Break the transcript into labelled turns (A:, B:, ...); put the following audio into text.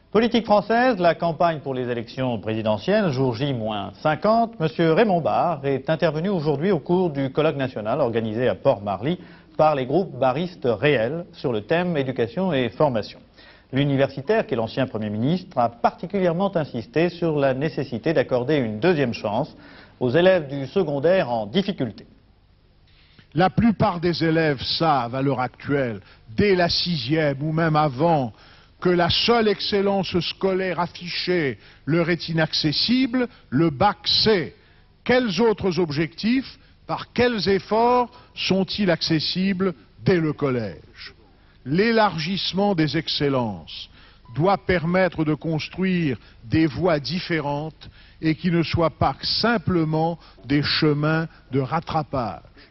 A: Politique française, la campagne pour les élections présidentielles, jour J-50, M. Raymond Barre est intervenu aujourd'hui au cours du colloque national organisé à Port-Marly par les groupes baristes réels sur le thème éducation et formation. L'universitaire, qui est l'ancien Premier ministre, a particulièrement insisté sur la nécessité d'accorder une deuxième chance aux élèves du secondaire en difficulté.
B: La plupart des élèves savent à l'heure actuelle, dès la 6e ou même avant, que la seule excellence scolaire affichée leur est inaccessible, le bac C. Quels autres objectifs, par quels efforts sont-ils accessibles dès le collège? L'élargissement des excellences doit permettre de construire des voies différentes et qui ne soient pas simplement des chemins de rattrapage.